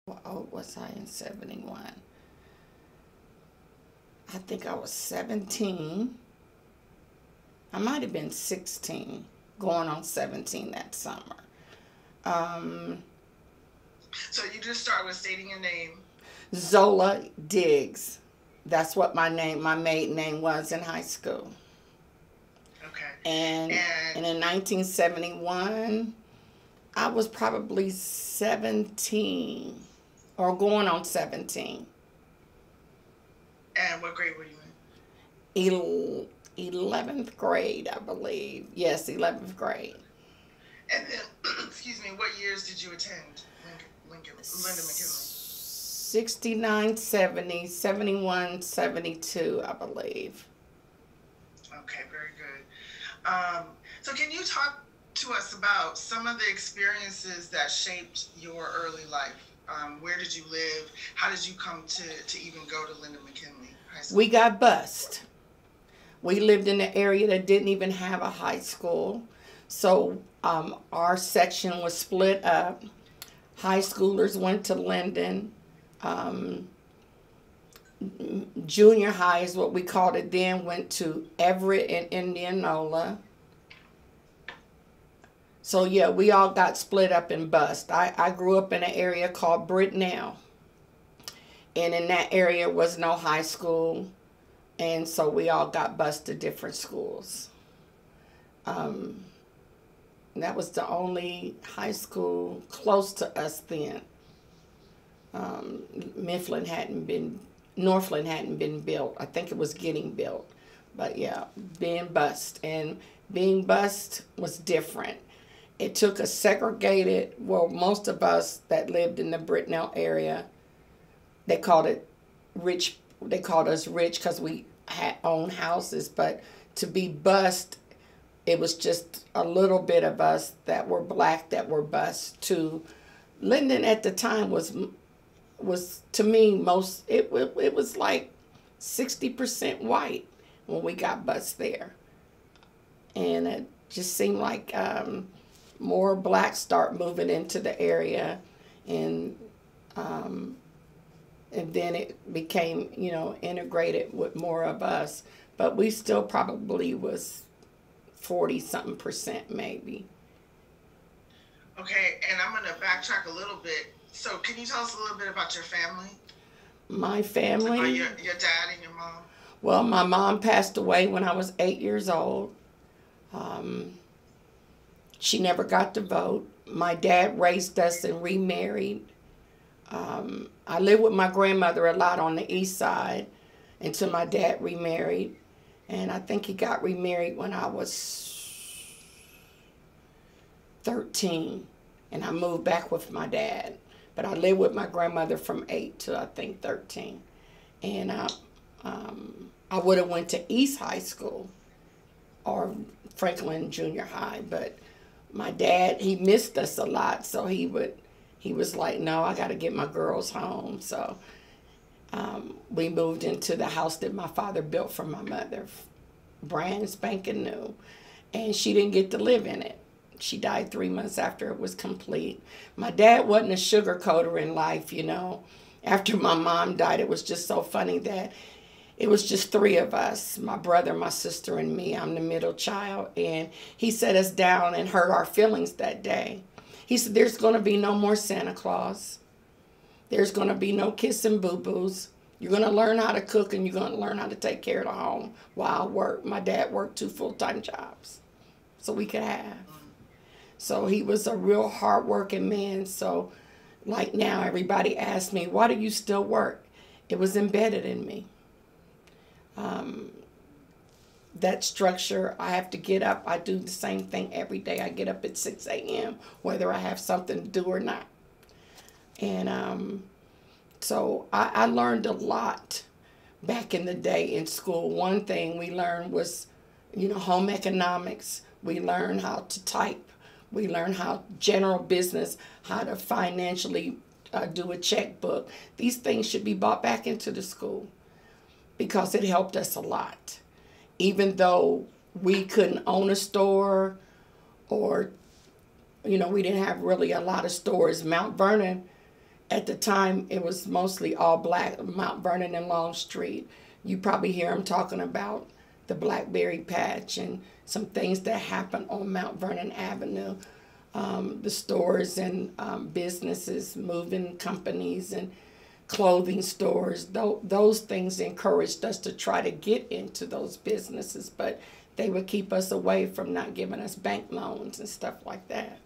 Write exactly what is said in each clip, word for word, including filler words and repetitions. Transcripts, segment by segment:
How old was I in seventy-one? I think I was seventeen. I might have been sixteen, going on seventeen that summer. Um, So you just start with stating your name. Zola Diggs. That's what my name, my maiden name was in high school. Okay. And And and in nineteen seventy-one, I was probably seventeen or going on seventeen. and what grade were you El- eleventh grade, I believe. Yes, eleventh grade. in? And then, excuse me, what years did you attend Lincoln, Lincoln, Linda McKinley? sixty-nine, seventy, seventy-one, seventy-two, I believe. Okay, very good. Um, so can you talk to us about some of the experiences that shaped your early life? Um, where did you live? How did you come to, to even go to Linda McKinley High School? We got bused. We lived in an area that didn't even have a high school. So um, our section was split up. High schoolers went to Linden. Um, junior high is what we called it then, went to Everett and Indianola. So yeah, we all got split up and bused. I, I grew up in an area called Brittenell. And in that area was no high school. And so we all got bused to different schools. Um, that was the only high school close to us then. Um, Mifflin hadn't been, Northland hadn't been built. I think it was getting built. But yeah, being bused. And being bused was different. It took a segregated, well, most of us that lived in the Brittenell area, they called it rich, they called us rich because we had owned houses. But to be bused, it was just a little bit of us that were black that were bused to Linden at the time was was to me most it it, it was like sixty percent white when we got bused there, and it just seemed like um, more blacks start moving into the area, and um, and then it became, you know, integrated with more of us, but we still probably was forty something percent maybe. Okay, and I'm going to backtrack a little bit. So can you tell us a little bit about your family? My About family, your, your dad and your mom? well, my mom passed away when I was eight years old. Um, she never got to vote. My dad raised us and remarried. Um, I lived with my grandmother a lot on the east side until my dad remarried. And I think he got remarried when I was thirteen. And I moved back with my dad. But I lived with my grandmother from eight to I think thirteen. And I, um, I would have went to East High School or Franklin Junior High. But my dad, he missed us a lot. So he would, he was like, no, I got to get my girls home. So um, we moved into the house that my father built for my mother, brand spanking new. And she didn't get to live in it. She died three months after it was complete. My dad wasn't a sugarcoater in life, you know. After my mom died, it was just so funny that it was just three of us, my brother, my sister, and me. I'm the middle child. And he set us down and hurt our feelings that day. He said, there's going to be no more Santa Claus. There's going to be no kissing boo-boos. You're going to learn how to cook and you're going to learn how to take care of the home while I work. My dad worked two full-time jobs so we could have. So he was a real hard-working man. So like now, everybody asks me, why do you still work? It was embedded in me. Um, that structure, I have to get up. I do the same thing every day. I get up at six a m whether I have something to do or not. And um, so I, I learned a lot back in the day in school. One thing we learned was, you know, home economics. We learned how to type. We learned how general business, how to financially uh, do a checkbook. These things should be brought back into the school because it helped us a lot. Even though we couldn't own a store or, you know, we didn't have really a lot of stores. Mount Vernon At the time, it was mostly all black, Mount Vernon and Longstreet. You probably hear them talking about the Blackberry Patch and some things that happened on Mount Vernon Avenue. Um, the stores and um, businesses, moving companies and clothing stores, th- those things encouraged us to try to get into those businesses, but they would keep us away from not giving us bank loans and stuff like that.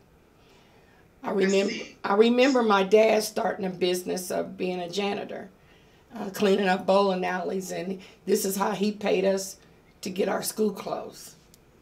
I remember, I remember my dad starting a business of being a janitor, uh, cleaning up bowling alleys, and this is how he paid us to get our school clothes.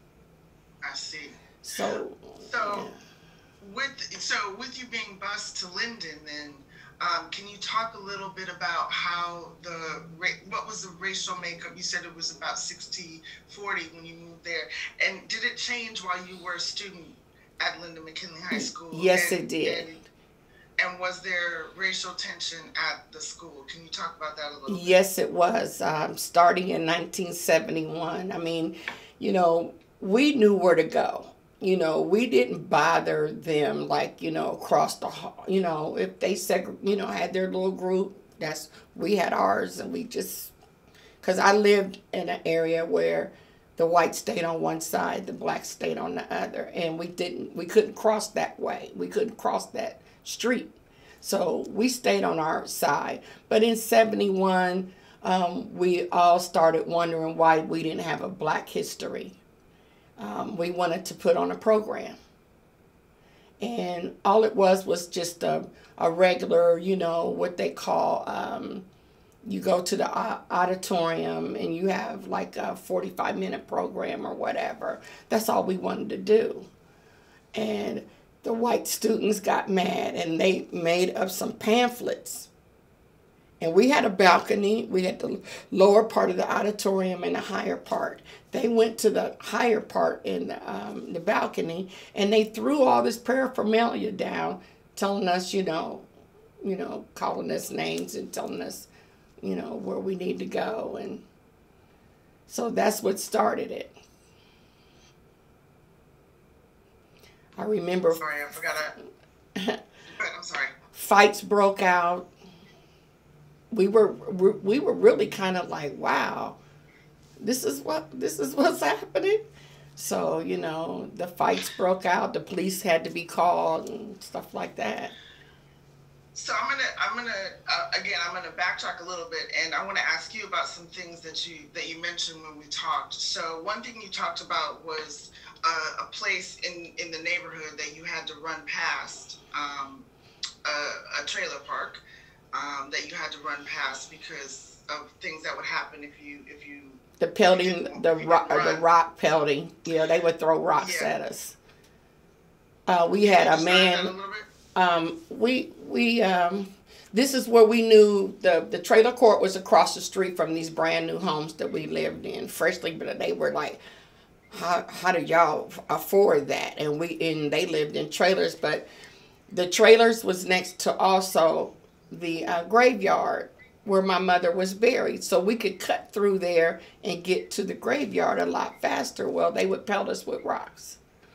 I see. So, so yeah. with so with you being bused to Linden, then um, can you talk a little bit about how the what was the racial makeup? You said it was about sixty forty when you moved there, and did it change while you were a student at Linden McKinley High School? Yes, and, it did. And, and was there racial tension at the school? Can you talk about that a little bit? Yes, it was. Um, starting in nineteen seventy-one. I mean, you know, we knew where to go. You know, we didn't bother them like, you know, across the hall. You know, if they seg- you know, had their little group, that's, we had ours, and we just, because I lived in an area where the white stayed on one side, the black stayed on the other, and we didn't, we couldn't cross that way. We couldn't cross that street. So we stayed on our side. But in seventy-one, um, we all started wondering why we didn't have a Black history. Um, we wanted to put on a program. And all it was was just a, a regular, you know, what they call, um, you go to the auditorium and you have like a forty-five minute program or whatever. That's all we wanted to do. And the white students got mad and they made up some pamphlets. And we had a balcony. We had the lower part of the auditorium and the higher part. They went to the higher part in the, um, the balcony, and they threw all this paraphernalia down, telling us, you know, you know, calling us names and telling us, you know, where we need to go. And so that's what started it. I remember. Sorry, I forgot that. I'm sorry. Fights broke out. We were we were really kind of like, wow, this is what this is what's happening. So, you know, the fights broke out. The police had to be called and stuff like that. So I'm gonna I'm gonna uh, again I'm gonna backtrack a little bit, and I want to ask you about some things that you that you mentioned when we talked. So one thing you talked about was uh, a place in in the neighborhood that you had to run past, um, a, a trailer park. Um, that you had to run past because of things that would happen if you if you the pelting the rock the rock pelting. Yeah, they would throw rocks yeah. at us. Uh, we had a man. A um, we we um, this is where we knew the the trailer court was across the street from these brand new homes that we lived in, freshly, but they were like, how how do y'all afford that? And we and they lived in trailers, but the trailers was next to also the uh, graveyard where my mother was buried. So we could cut through there and get to the graveyard a lot faster. Well, they would pelt us with rocks.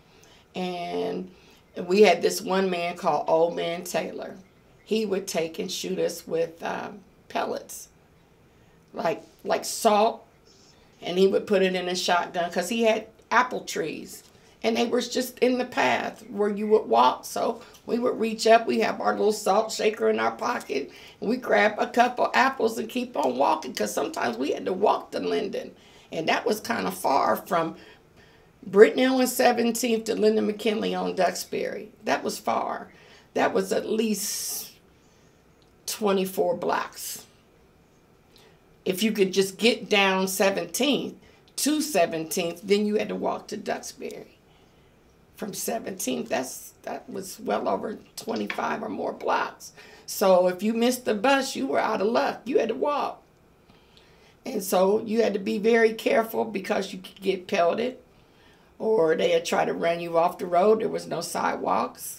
And we had this one man called Old Man Taylor. He would take and shoot us with um, pellets, like like salt, and he would put it in a shotgun because he had apple trees. And they were just in the path where you would walk. So we would reach up. We have our little salt shaker in our pocket. And we grab a couple apples and keep on walking. Because sometimes we had to walk to Linden. And that was kind of far from Brittenell and seventeenth to Linden McKinley on Duxbury. That was far. That was at least twenty-four blocks. If you could just get down seventeenth to seventeenth, then you had to walk to Duxbury. From seventeenth, that's that was well over twenty-five or more blocks. So if you missed the bus, you were out of luck. You had to walk. And so you had to be very careful because you could get pelted, or they'd try to run you off the road. There was no sidewalks.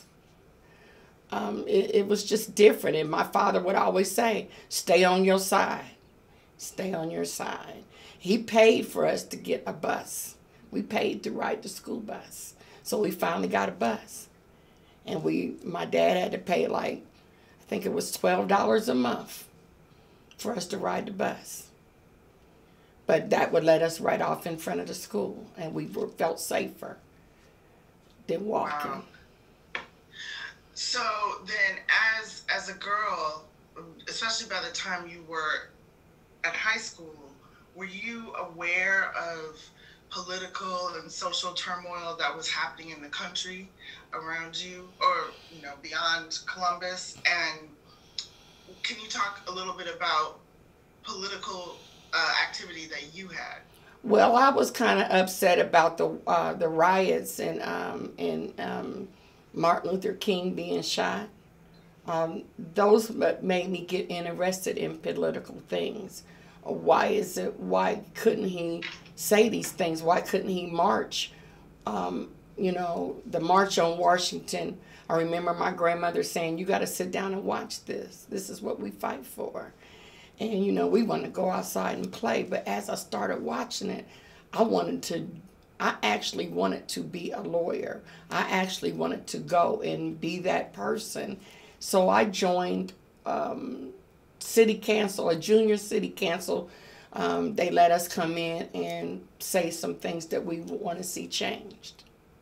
Um, it, it was just different. And my father would always say, stay on your side. Stay on your side. He paid for us to get a bus. We paid to ride the school bus. So we finally got a bus. And we, my dad had to pay like, I I think it was twelve dollars a month for us to ride the bus. But that would let us right off in front of the school, and we were, felt safer than walking. Wow. So then, as as a girl, especially by the time you were at high school, were you aware of political and social turmoil that was happening in the country around you, or you know, beyond Columbus? And can you talk a little bit about political uh, activity that you had? Well, I was kind of upset about the uh, the riots and um, and um, Martin Luther King being shot. Um, those made me get interested in political things. Why is it? Why couldn't he say these things? Why couldn't he march? Um, you know, the March on Washington. I remember my grandmother saying, "You got to sit down and watch this. This is what we fight for." And, you know, we wanted to go outside and play. But as I started watching it, I wanted to, I actually wanted to be a lawyer. I actually wanted to go and be that person. So I joined um, city council, a junior city council. Um, they let us come in and say some things that we want to see changed.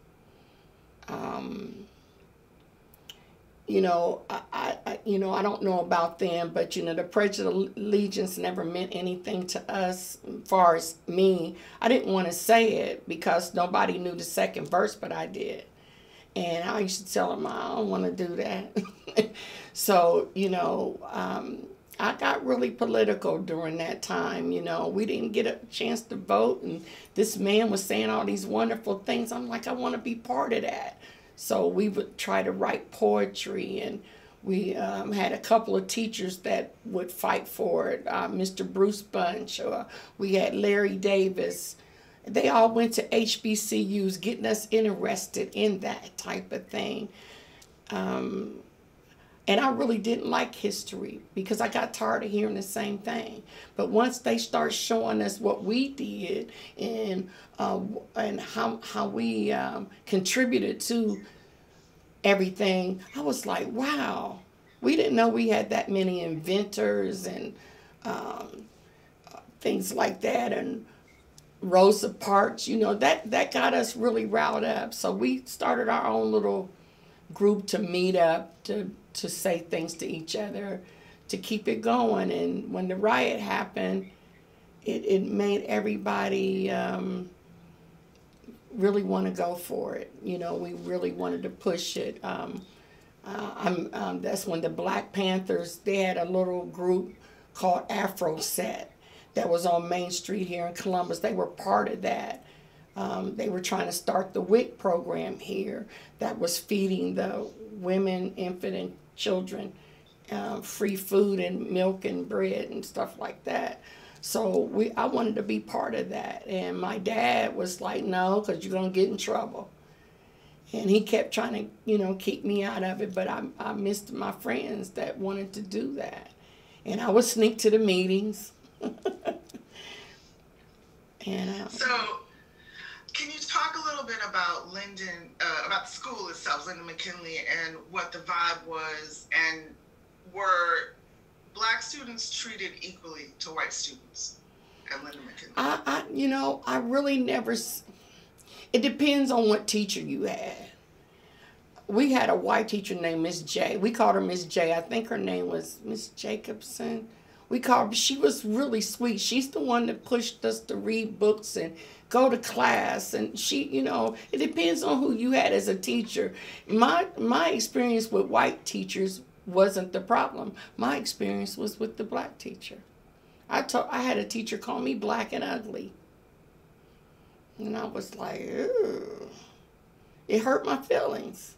Um, You know, I, I, you know, I don't know about them, but, you know, the Pledge of Allegiance never meant anything to us as far as me. I didn't want to say it because nobody knew the second verse, but I did. And I used to tell them, I don't want to do that. So, you know, um, I got really political during that time. You know, we didn't get a chance to vote. And this man was saying all these wonderful things. I'm like, I want to be part of that. So we would try to write poetry, and we um, had a couple of teachers that would fight for it. Uh, Mister Bruce Bunch, or we had Larry Davis. They all went to H B C Us, getting us interested in that type of thing. Um, and I really didn't like history because I got tired of hearing the same thing. But once they start showing us what we did and uh, and how how we um, contributed to everything, I was like, wow, we didn't know we had that many inventors and um, things like that, and Rosa Parks. You know, that that got us really riled up. So we started our own little group to meet up, to to say things to each other, to keep it going. And when the riot happened, it, it made everybody um, really want to go for it. You know, we really wanted to push it. Um, uh, I'm, um, that's when the Black Panthers, they had a little group called Afro Set that was on Main Street here in Columbus. They were part of that. Um, they were trying to start the W I C program here that was feeding the women, infant, and children uh, free food and milk and bread and stuff like that. So we, I wanted to be part of that. And my dad was like, no, because you're going to get in trouble. And he kept trying to, you know, keep me out of it. But I, I missed my friends that wanted to do that. And I would sneak to the meetings. and uh, So, can you talk a little bit about Linden, uh, about the school itself, Linden McKinley, and what the vibe was, and were Black students treated equally to white students at Linden McKinley? I, I, you know, I really never, it depends on what teacher you had. We had a white teacher named Miss J. We called her Miss J. I think her name was Miss Jacobson. We called her, she was really sweet. She's the one that pushed us to read books and go to class. And she, you know, it depends on who you had as a teacher. My, my experience with white teachers wasn't the problem. My experience was with the Black teacher. I told, I had a teacher call me black and ugly. And I was like, ew. It hurt my feelings.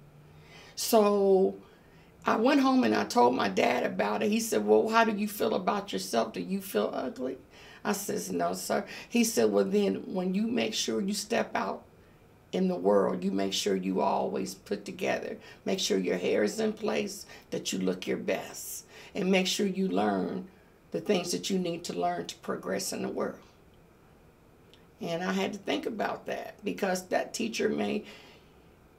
So I went home and I told my dad about it. He said, well, how do you feel about yourself? Do you feel ugly? I says, no, sir. He said, well, then when you make sure you step out in the world, you make sure you always put together. Make sure your hair is in place, that you look your best. And make sure you learn the things that you need to learn to progress in the world. And I had to think about that because that teacher may,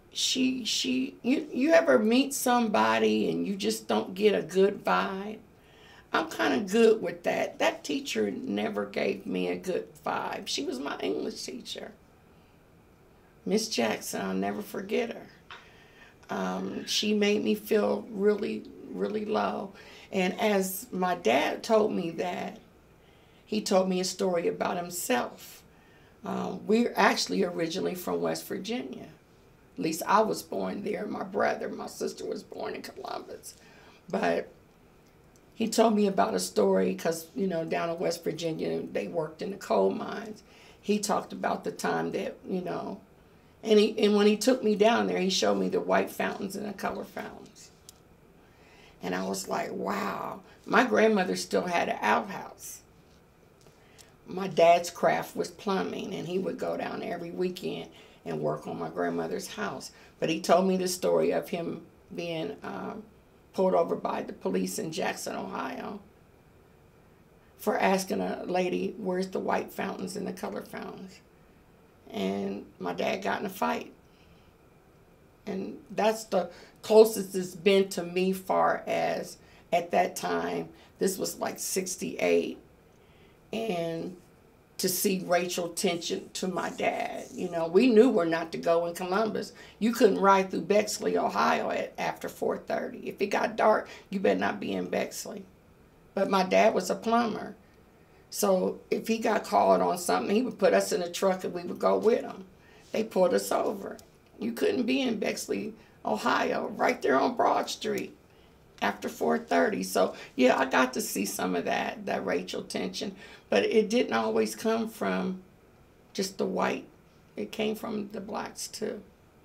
she she you you ever meet somebody and you just don't get a good vibe? I'm kind of good with that. That teacher never gave me a good vibe. She was my English teacher, Miss Jackson. I'll never forget her. Um, she made me feel really, really low. And as my dad told me that, he told me a story about himself. Um, we're actually originally from West Virginia. At least I was born there. My brother, my sister was born in Columbus. But he told me about a story because, you know, down in West Virginia, they worked in the coal mines. He talked about the time that, you know, and he and when he took me down there, he showed me the white fountains and the color fountains. And I was like, wow. My grandmother still had an outhouse. My dad's craft was plumbing, and he would go down every weekend and work on my grandmother's house. But he told me the story of him being um, pulled over by the police in Jackson, Ohio, for asking a lady, where's the white fountains and the color fountains? And my dad got in a fight. And that's the closest it's been to me far as at that time. This was like sixty-eight. And to see racial tension to my dad. You know, we knew where not to go in Columbus. You couldn't ride through Bexley, Ohio at after four thirty. If it got dark, you better not be in Bexley. But my dad was a plumber. So if he got called on something, he would put us in a truck and we would go with him. They pulled us over. You couldn't be in Bexley, Ohio, right there on Broad Street after four thirty. So, yeah, I got to see some of that, that racial tension. But it didn't always come from just the white. It came from the blacks, too.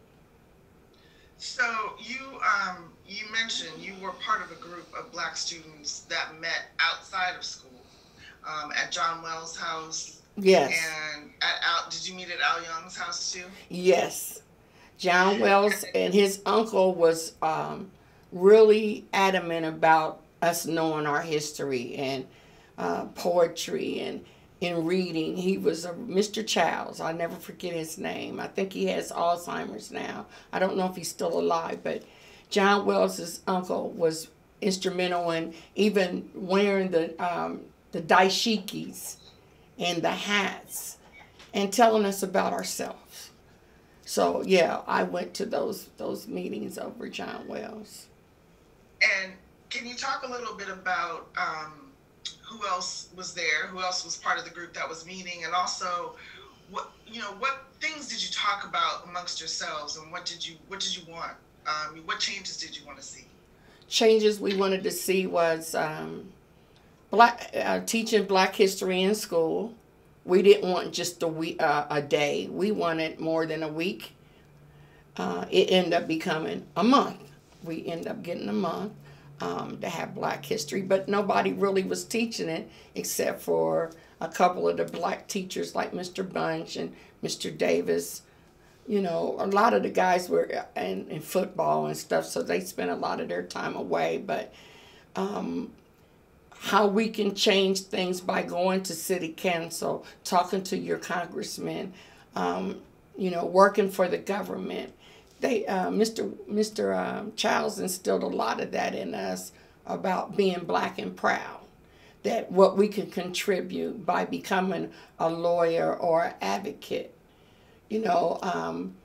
So you um, you mentioned you were part of a group of black students that met outside of school um, at John Wells' house. Yes. And at Al, did you meet at Al Young's house, too? Yes. John Wells and his uncle was um, really adamant about us knowing our history and uh, poetry and in reading. He was a Mister Childs. I'll never forget his name. I think he has Alzheimer's now. I don't know if he's still alive, but John Wells' uncle was instrumental in even wearing the um, the dashikis and the hats and telling us about ourselves. So yeah, I went to those those meetings over John Wells. And can you talk a little bit about um, who else was there? Who else was part of the group that was meeting? And also, what you know, what things did you talk about amongst yourselves? And what did you what did you want? Um, what changes did you want to see? Changes we wanted to see was um, black uh, teaching Black history in school. We didn't want just a week, uh, a day. We wanted more than a week. Uh, it ended up becoming a month. We ended up getting a month um, to have Black history, but nobody really was teaching it except for a couple of the black teachers like Mister Bunch and Mister Davis. You know, a lot of the guys were in, in football and stuff, so they spent a lot of their time away. But um, how we can change things by going to city council, talking to your congressman, um, you know, working for the government. They, uh, Mister Mister Um, Childs instilled a lot of that in us about being black and proud, that what we can contribute by becoming a lawyer or an advocate. You know, um,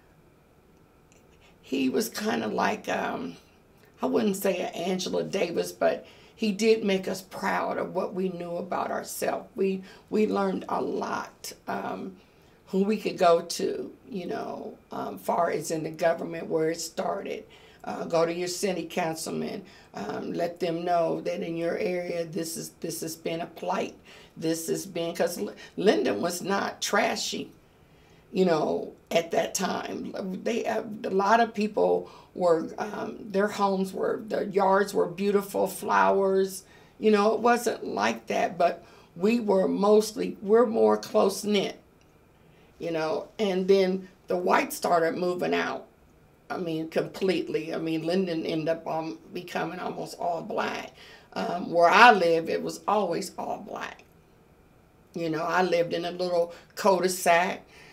he was kind of like, um, I wouldn't say an Angela Davis, but he did make us proud of what we knew about ourselves. We we learned a lot. Um, who we could go to, you know, um, far as in the government where it started. Uh, go to your city councilman. Um, let them know that in your area this is this has been a plight. This has been, because Linden was not trashy, you know, at that time. They uh, a lot of people were, um, their homes were, their yards were beautiful, flowers. You know, it wasn't like that, but we were mostly, we're more close-knit, you know. And then the whites started moving out. I mean, completely. I mean, Linden ended up um, becoming almost all black. Um, where I live, it was always all black. You know, I lived in a little cul-de-sac.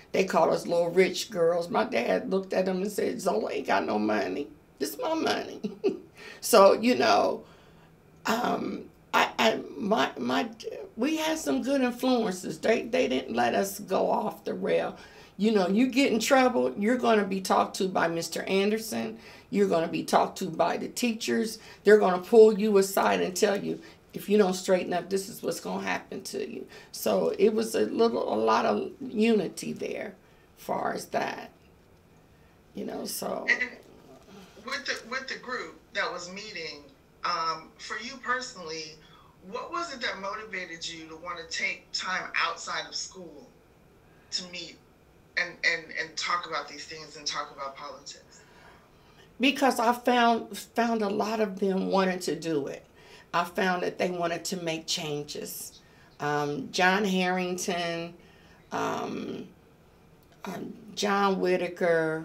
They called us little rich girls. My dad looked at them and said, Zola ain't got no money. This is my money. So, you know, um, I, I, my, my, we had some good influences. They, they didn't let us go off the rail. You know, you get in trouble, you're going to be talked to by Mister Anderson. You're going to be talked to by the teachers. They're going to pull you aside and tell you, if you don't straighten up, this is what's going to happen to you. So it was a little, a lot of unity there, as far as that. You know, so. And with the with the group that was meeting, um, for you personally, what was it that motivated you to want to take time outside of school to meet and and and talk about these things and talk about politics? Because I found found a lot of them wanted to do it. I found that they wanted to make changes. Um, John Harrington, um, um, John Whitaker.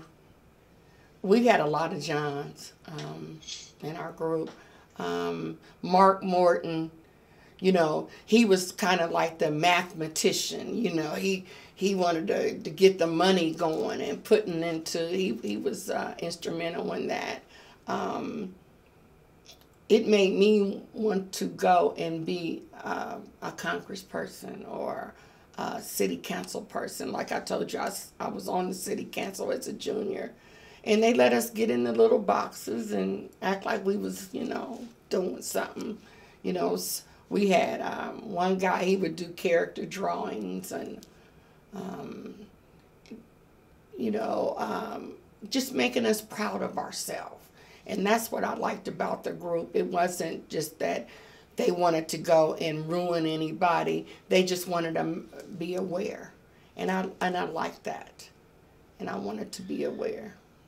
We had a lot of Johns um, in our group. Um, Mark Morton, you know, he was kind of like the mathematician. You know, he he wanted to, to get the money going and putting into. He he was uh, instrumental in that. Um, It made me want to go and be uh, a congressperson or a city council person. Like I told you, I, I was on the city council as a junior. And they let us get in the little boxes and act like we was, you know, doing something. You know, we had um, one guy, he would do character drawings and, um, you know, um, just making us proud of ourselves. And that's what I liked about the group. It wasn't just that they wanted to go and ruin anybody. They just wanted to be aware. And I and I liked that. And I wanted to be aware.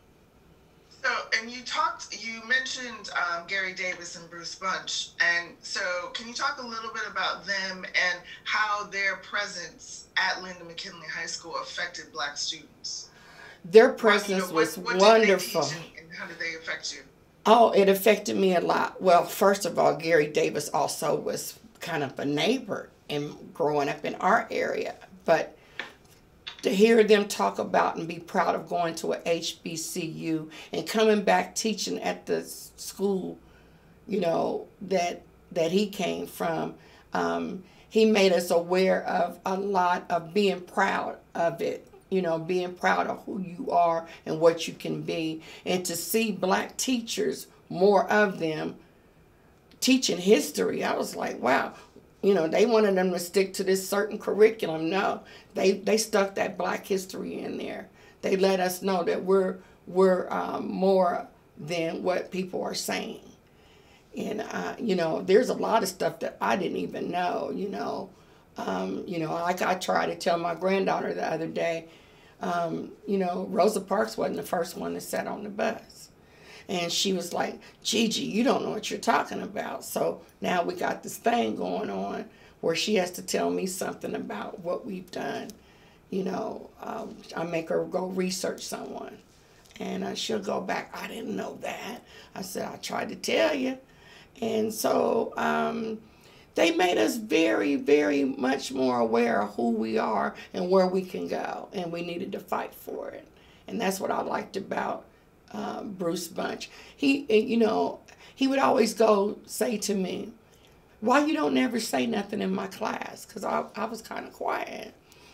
So, and you talked, you mentioned um, Gary Davis and Bruce Bunch. And so can you talk a little bit about them and how their presence at Lyndon McKinley High School affected Black students? Their presence what, you know, was what, what wonderful. Did they teach and, and how did they affect you? Oh, it affected me a lot. Well, first of all, Gary Davis also was kind of a neighbor in growing up in our area. But to hear them talk about and be proud of going to a H B C U and coming back teaching at the school, you know, that that he came from, um, he made us aware of a lot of being proud of it. You know, being proud of who you are and what you can be. And to see Black teachers, more of them, teaching history, I was like, wow. You know, they wanted them to stick to this certain curriculum. No, they, they stuck that Black history in there. They let us know that we're, we're um, more than what people are saying. And, uh, you know, there's a lot of stuff that I didn't even know, you know. Um, you know, like I tried to tell my granddaughter the other day, um, you know, Rosa Parks wasn't the first one that sat on the bus. And she was like, Gigi, you don't know what you're talking about. So now we got this thing going on where she has to tell me something about what we've done. You know, um, I make her go research someone. And uh, she'll go back, I didn't know that. I said, I tried to tell you. And so, um, they made us very, very much more aware of who we are and where we can go, and we needed to fight for it. And that's what I liked about uh, Bruce Bunch. He, you know, he would always go say to me, why you don't never say nothing in my class? Because I, I was kind of quiet.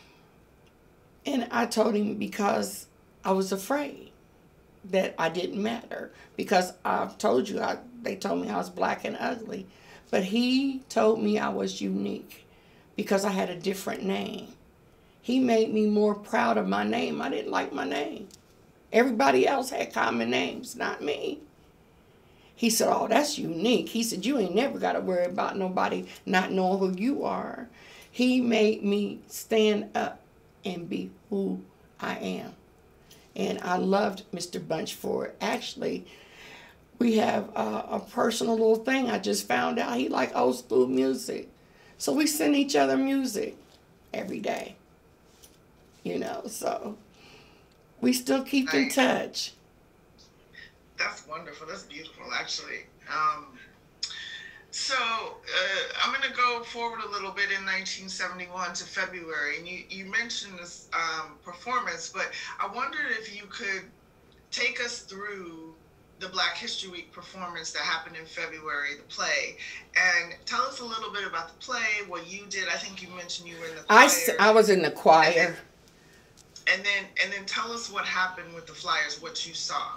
And I told him because I was afraid that I didn't matter. Because I've told you, I, they told me I was Black and ugly. But he told me I was unique because I had a different name. He made me more proud of my name. I didn't like my name. Everybody else had common names, not me. He said, oh, that's unique. He said, you ain't never got to worry about nobody not knowing who you are. He made me stand up and be who I am. And I loved Mister Bunch for it. Actually, we have a, a personal little thing. I just found out he liked old school music. So we send each other music every day. You know, so we still keep in touch. That's wonderful. That's beautiful, actually. Um, so uh, I'm going to go forward a little bit in nineteen seventy-one to February, and you, you mentioned this um, performance, but I wondered if you could take us through the Black History Week performance that happened in February, the play, and tell us a little bit about the play, what you did. I think you mentioned you were in the choir. I, I was in the choir. And then, and then, and then tell us what happened with the flyers, what you saw.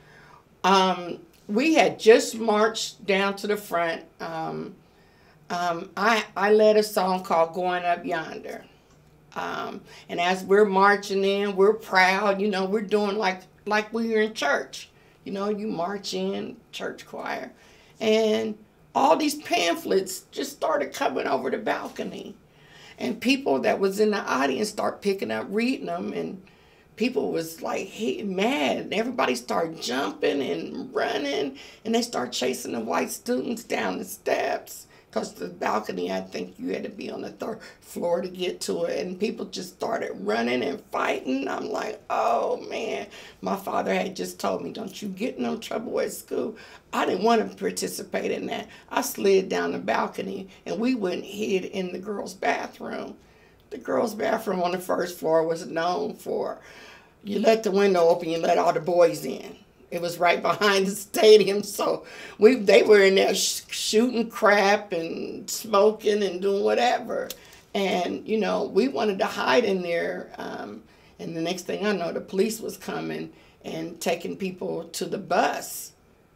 Um, we had just marched down to the front. Um, um, I, I led a song called Going Up Yonder. Um, and as we're marching in, we're proud, you know, we're doing like, like we were in church. You know, you march in, church choir. And all these pamphlets just started coming over the balcony. And people that was in the audience start picking up, reading them. And people was like hey, mad. And everybody started jumping and running. And they start chasing the white students down the steps. Because the balcony, I think you had to be on the third floor to get to it. And people just started running and fighting. I'm like, oh, man. My father had just told me, don't you get in no trouble at school. I didn't want to participate in that. I slid down the balcony, and we went and hid in the girls' bathroom. The girls' bathroom on the first floor was known for, you let the window open, you let all the boys in. It was right behind the stadium, so we they were in there sh shooting crap and smoking and doing whatever. And, you know, we wanted to hide in there. Um, and the next thing I know, the police was coming and taking people to the bus.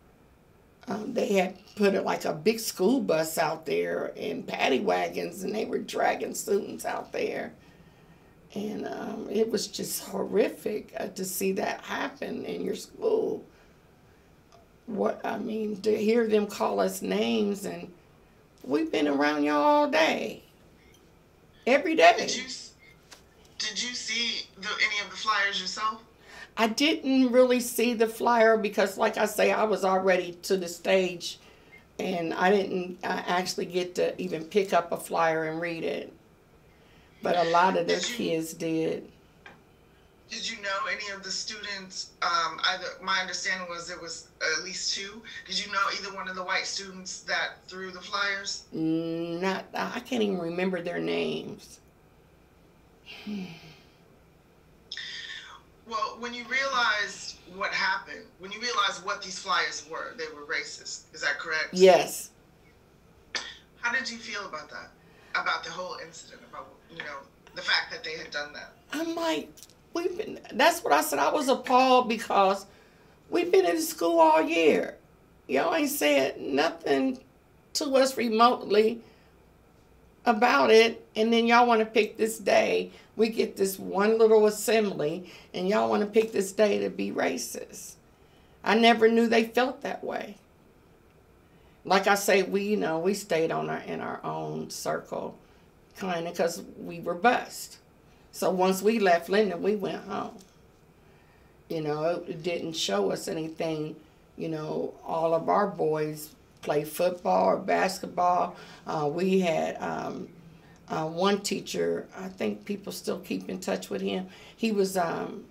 Um, they had put it like a big school bus out there in paddy wagons, and they were dragging students out there. And um, it was just horrific uh, to see that happen in your school. What I mean, to hear them call us names, and we've been around y'all all day, every day. Did you, did you see the, any of the flyers yourself? I didn't really see the flyer because, like I say, I was already to the stage, and I didn't uh, actually get to even pick up a flyer and read it. But a lot of the did you, kids did. Did you know any of the students? Um, either my understanding was it was at least two. Did you know either one of the white students that threw the flyers? Not, I can't even remember their names. Well, when you realized what happened, when you realized what these flyers were, they were racist. Is that correct? Yes. How did you feel about that? About the whole incident? About, you know, the fact that they had done that? I'm like, we've been, that's what I said. I was appalled because we've been in school all year. Y'all ain't said nothing to us remotely about it. And then y'all want to pick this day. We get this one little assembly, and y'all want to pick this day to be racist. I never knew they felt that way. Like I say, we, you know, we stayed on our, in our own circle, kind of, because we were bused. So once we left Linden, we went home. You know, it, it didn't show us anything. You know, all of our boys played football or basketball. Uh, we had um, uh, one teacher, I think people still keep in touch with him. He was um,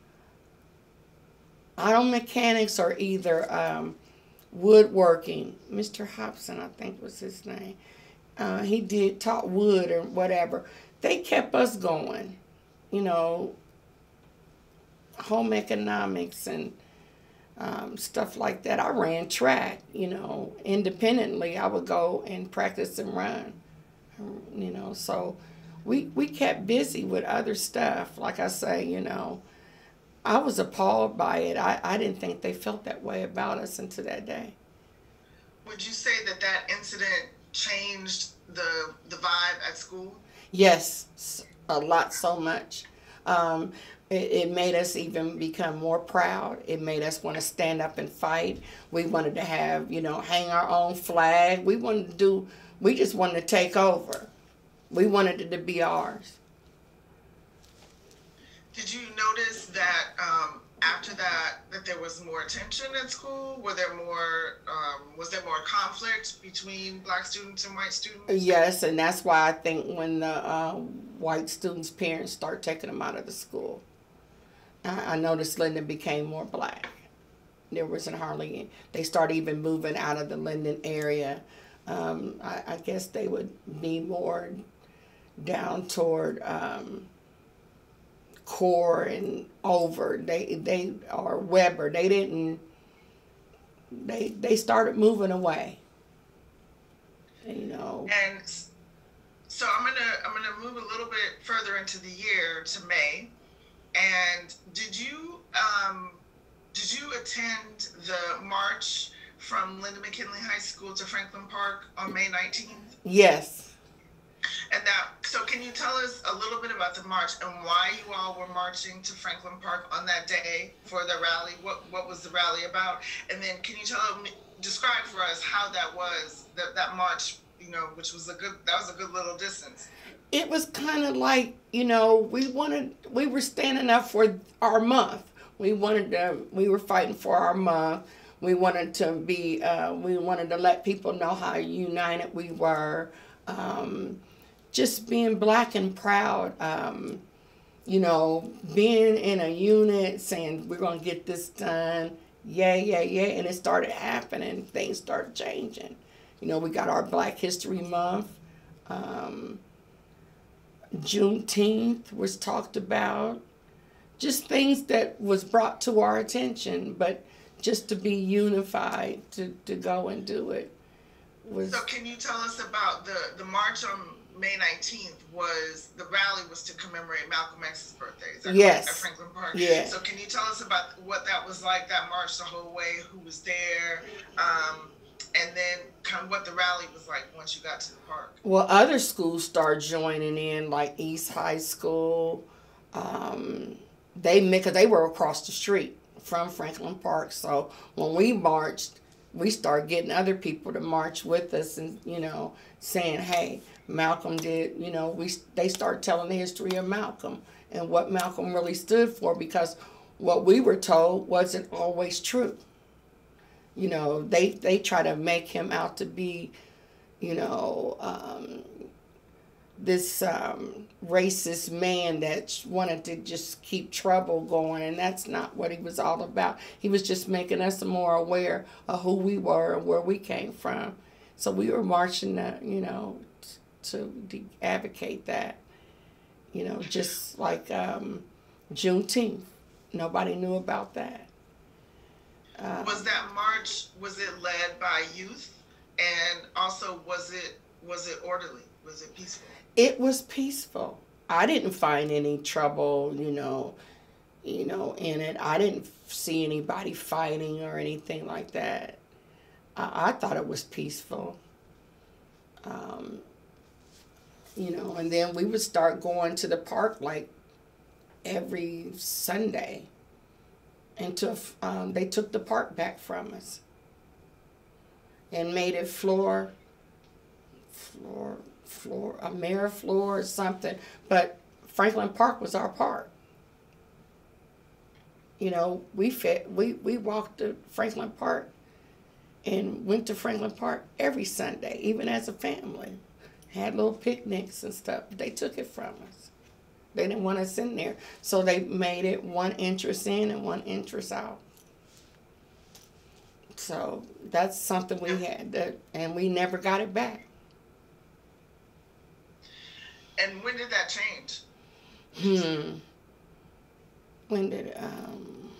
auto mechanics or either um, woodworking. Mister Hobson, I think was his name. Uh, he did taught wood or whatever. They kept us going, you know, home economics and um, stuff like that. I ran track, you know, independently. I would go and practice and run, you know. So we we kept busy with other stuff. Like I say, you know, I was appalled by it. I, I didn't think they felt that way about us until that day. Would you say that that incident changed the the vibe at school? Yes, a lot, so much. Um, it, it made us even become more proud. It made us want to stand up and fight. We wanted to have, you know, hang our own flag. We wanted to do, we just wanted to take over. We wanted it to be ours. Did you notice that um, after that, that there was more tension at school? Were there more, um, was there more conflict between black students and white students? Yes, and that's why I think when the uh, white students' parents start taking them out of the school, I, I noticed Linden became more black. There wasn't hardly, they started even moving out of the Linden area. Um, I, I guess they would be more down toward um, Core and over. They they or Weber. They didn't. They they started moving away. You know. And so I'm gonna I'm gonna move a little bit further into the year to May. And did you um, did you attend the march from Linda McKinley High School to Franklin Park on May nineteenth? Yes. And now, so can you tell us a little bit about the march and why you all were marching to Franklin Park on that day for the rally? What what was the rally about? And then can you tell me, describe for us how that was, that, that march, you know, which was a good, that was a good little distance. It was kind of like, you know, we wanted, we were standing up for our month. We wanted to, we were fighting for our month. We wanted to be, uh, we wanted to let people know how united we were. Um, just being black and proud, um, you know, being in a unit, saying we're going to get this done, yeah, yeah, yeah, and it started happening. Things started changing. You know, we got our Black History Month. Um, Juneteenth was talked about. Just things that was brought to our attention, but just to be unified, to, to go and do it. Was... So can you tell us about the, the march on May nineteenth? Was the rally was to commemorate Malcolm X's birthday? Is that yes. At Franklin Park? Yeah. So can you tell us about what that was like, that march the whole way, who was there, um, and then kind of what the rally was like once you got to the park? Well, other schools started joining in, like East High School. Um, they, because they were across the street from Franklin Park. So when we marched, we started getting other people to march with us and, you know, saying, hey, Malcolm did, you know, we they started telling the history of Malcolm and what Malcolm really stood for, because what we were told wasn't always true. You know, they, they try to make him out to be, you know, um, this um, racist man that wanted to just keep trouble going, and that's not what he was all about. He was just making us more aware of who we were and where we came from. So we were marching, to, you know, to, to advocate that, you know, just like um, Juneteenth. Nobody knew about that. Uh, was that march, was it led by youth? And also, was it was it orderly? Was it peaceful? It was peaceful. I didn't find any trouble, you know, you know, in it. I didn't see anybody fighting or anything like that. I, I thought it was peaceful. Um, you know, and then we would start going to the park like every Sunday until um, they took the park back from us and made it floor, floor, floor, a mirror floor or something. But Franklin Park was our park. You know, we fit, we, we walked to Franklin Park and went to Franklin Park every Sunday, even as a family. Had little picnics and stuff. They took it from us. They didn't want us in there. So they made it one entrance in and one entrance out. So that's something we had, to, and we never got it back. And when did that change? Hmm. When did, um,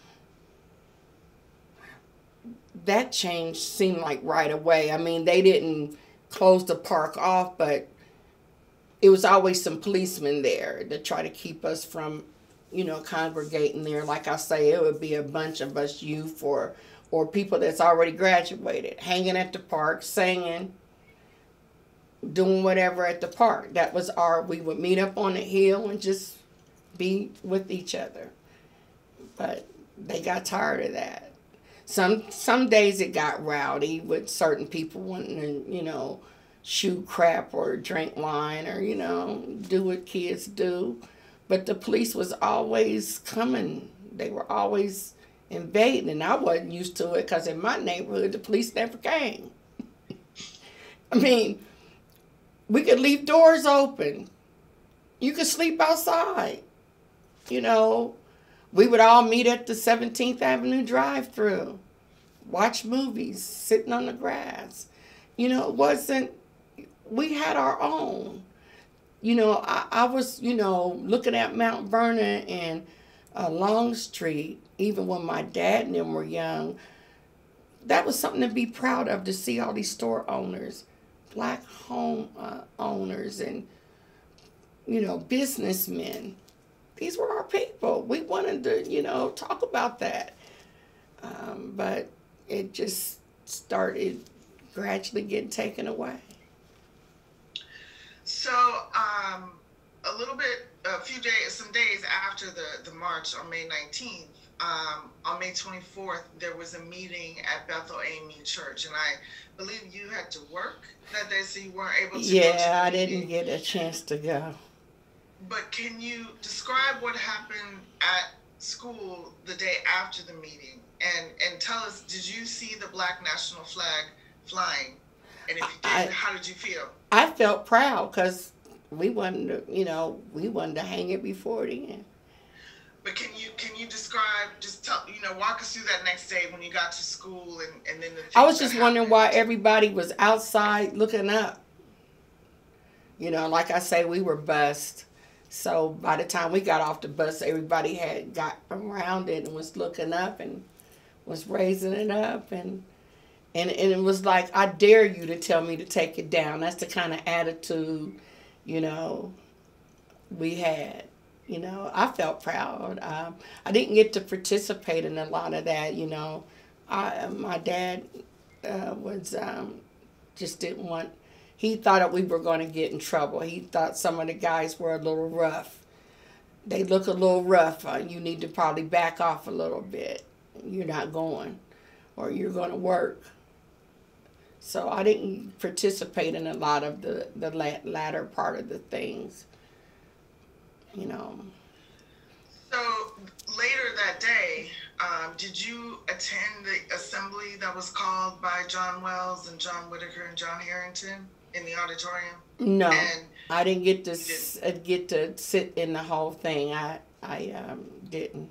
that change seemed like right away. I mean, they didn't close the park off, but it was always some policemen there to try to keep us from, you know, congregating there. Like I say, it would be a bunch of us youth or, or people that's already graduated, hanging at the park, singing, doing whatever at the park. That was our, we would meet up on the hill and just be with each other. But they got tired of that. Some some days it got rowdy with certain people wanting to, you know, shoot crap or drink wine or, you know, do what kids do. But the police was always coming. They were always invading, and I wasn't used to it because in my neighborhood, the police never came. I mean, we could leave doors open. You could sleep outside. You know, we would all meet at the seventeenth Avenue drive-thru, watch movies, sitting on the grass. You know, it wasn't, we had our own. You know, I, I was, you know, looking at Mount Vernon and uh, Longstreet, even when my dad and them were young. That was something to be proud of, to see all these store owners, black home uh, owners, and, you know, businessmen. These were our people. We wanted to, you know, talk about that. Um, but it just started gradually getting taken away. So, um, a little bit, a few days, some days after the, the march on May nineteenth, um, on May twenty-fourth, there was a meeting at Bethel A M E Church, and I believe you had to work that day, so you weren't able to Yeah, go to the I meeting. didn't get a chance to go. But can you describe what happened at school the day after the meeting, and and tell us, did you see the Black National Flag flying? And if you did, I, how did you feel? I felt proud because we wanted to, you know, we wanted to hang it before the end. But can you can you describe, just tell, you know, walk us through that next day when you got to school, and, and then the things I was just that wondering happened? why everybody was outside looking up. You know, like I say, we were bused. So by the time we got off the bus, everybody had got around it and was looking up and was raising it up. And, and, and it was like, I dare you to tell me to take it down. That's the kind of attitude, you know, we had. You know, I felt proud. Um, I didn't get to participate in a lot of that, you know. I, my dad uh, was um, just didn't want, he thought that we were going to get in trouble. He thought some of the guys were a little rough. They look a little rough. Uh, you need to probably back off a little bit. You're not going, or you're going to work. So I didn't participate in a lot of the, the latter part of the things. You know. So later that day, um, did you attend the assembly that was called by John Wells and John Whitaker and John Harrington in the auditorium? No, and I didn't get to didn't. get to sit in the whole thing. I I um, didn't.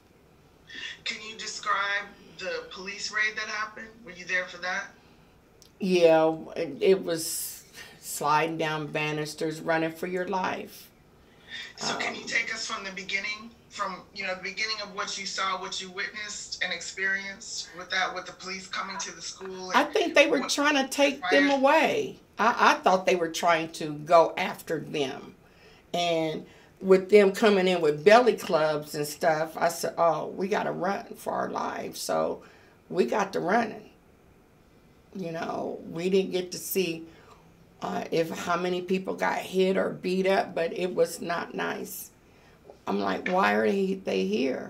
Can you describe the police raid that happened? Were you there for that? Yeah, it, it was sliding down banisters, running for your life. So can you take us from the beginning, from, you know, the beginning of what you saw, what you witnessed and experienced with that, with the police coming to the school? And I think they were trying to take them away. I, I thought they were trying to go after them. And with them coming in with belly clubs and stuff, I said, oh, we got to run for our lives. So we got to running. You know, we didn't get to see Uh, if how many people got hit or beat up, but it was not nice. I'm like, why are they, they here?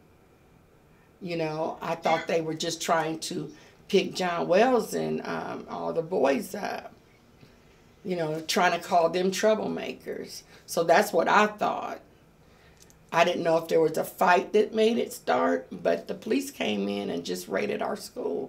You know, I thought they were just trying to pick John Wells and um, all the boys up. You know, trying to call them troublemakers. So that's what I thought. I didn't know if there was a fight that made it start, but the police came in and just raided our school.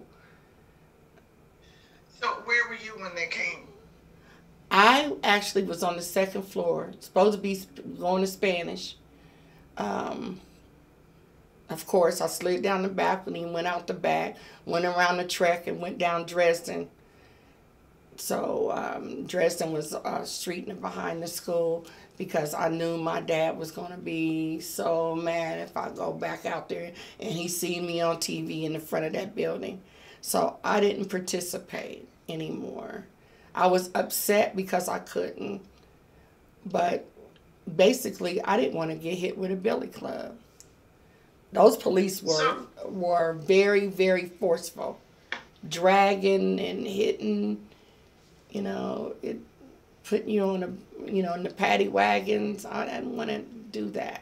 So where were you when they came? I actually was on the second floor, supposed to be going to Spanish. Um, of course, I slid down the balcony, went out the back, went around the track, and went down Dresden. So um, Dresden was a street behind the school because I knew my dad was going to be so mad if I go back out there and he seen me on T V in the front of that building. So I didn't participate anymore. I was upset because I couldn't, but basically I didn't want to get hit with a billy club. Those police were So, were very, very forceful, dragging and hitting, you know, it putting you on a, you know, in the paddy wagons. I didn't want to do that.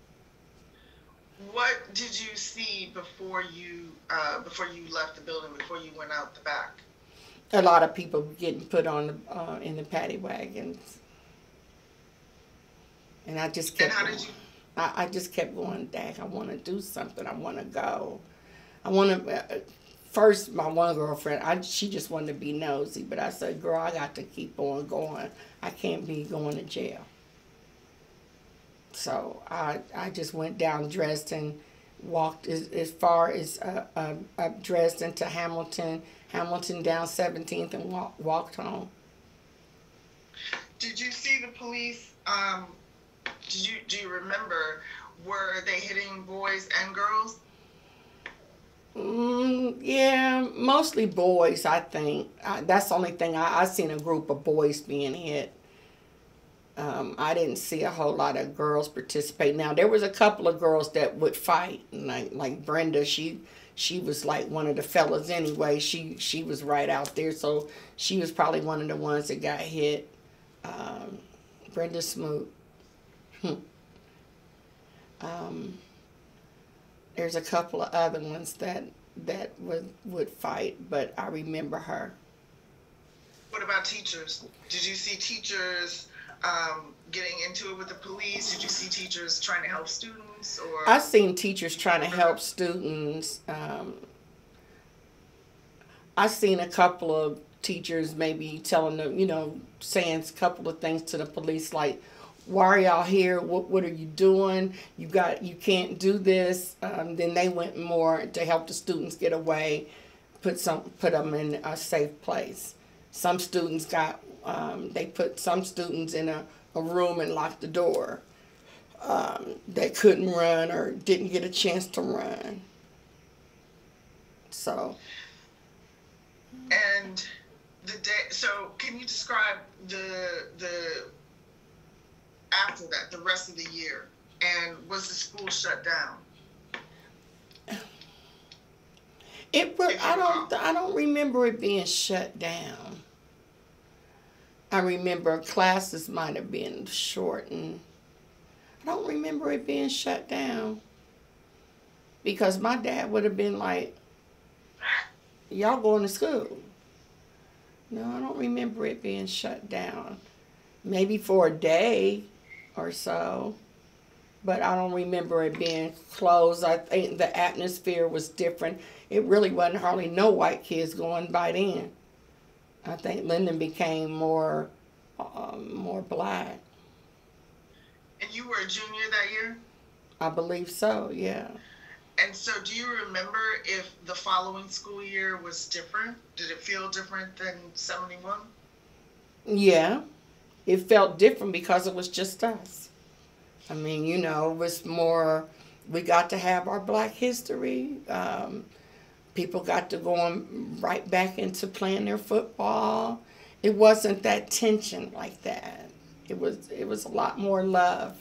what did you see before you uh, before you left the building, before you went out the back? A lot of people getting put on the, uh, in the paddy wagons, and I just kept. And how going. did you? I, I just kept going. Dag, I want to do something. I want to go. I want to. Uh, first, my one girlfriend, I she just wanted to be nosy, but I said, "Girl, I got to keep on going. I can't be going to jail." So I I just went down Dresden, walked as, as far as uh, uh, up Dresden to Hamilton, Hamilton down seventeenth and walk, walked home. Did you see the police? Um, did you do you remember? Were they hitting boys and girls? Mm, yeah, mostly boys. I think I, that's the only thing I, I seen a group of boys being hit. Um, I didn't see a whole lot of girls participate. Now there was a couple of girls that would fight, like like Brenda. She she was like one of the fellas anyway. She she was right out there, so she was probably one of the ones that got hit. Um, Brenda Smoot. Hmm. Um, there's a couple of other ones that that would would fight, but I remember her. What about teachers? Did you see teachers um, getting into it with the police? Did you see teachers trying to help students? Or I seen teachers trying to help students. Um, I seen a couple of teachers maybe telling them, you know, saying a couple of things to the police like, why are y'all here? What what are you doing? You got you can't do this. Um, then they went more to help the students get away, put some put them in a safe place. Some students got um, they put some students in a, a room and locked the door. Um, they couldn't run or didn't get a chance to run. So. And the day. So can you describe the the after that, the rest of the year, and was the school shut down? It I don't I don't remember it being shut down. I remember classes might have been shortened. I don't remember it being shut down because my dad would have been like, y'all going to school. No, I don't remember it being shut down. Maybe for a day or so, but I don't remember it being closed. I think the atmosphere was different. It really wasn't hardly no white kids going by then. I think Linden became more, um, more black. And you were a junior that year? I believe so, yeah. And so do you remember if the following school year was different? Did it feel different than seventy-one? Yeah. It felt different because it was just us. I mean, you know, it was more, we got to have our Black history. Um, people got to go on right back into playing their football. It wasn't that tension like that. It was, it was a lot more love.